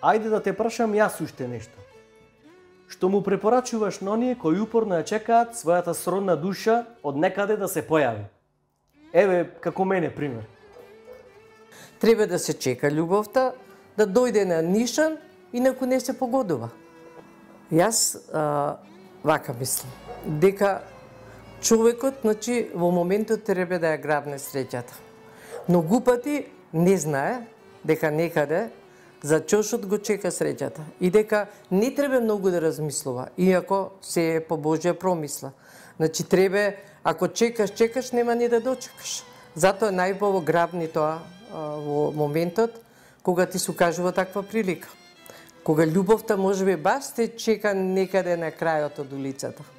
Ајде да те прашам јас уште нешто. Што му препорачуваш на оние кои упорно ја чекаат својата сродна душа од некаде да се појави? Еве, како мене, пример. Треба да се чека љубовта, да дојде на нишан и наку не се погодува. Јас вака мислам, дека човекот, значи, во моментот треба да ја грабне среќата. Многу пати не знае дека некаде за чошот го чека среќата и дека не треба многу да размислува, иако се е по Божја промисла. Значи, треба, ако чекаш, нема ни да дочекаш. Затоа најубаво грабни тоа во моментот кога ти се укажува таква прилика. Кога љубовта можеби баш те чека некаде на крајот од улицата.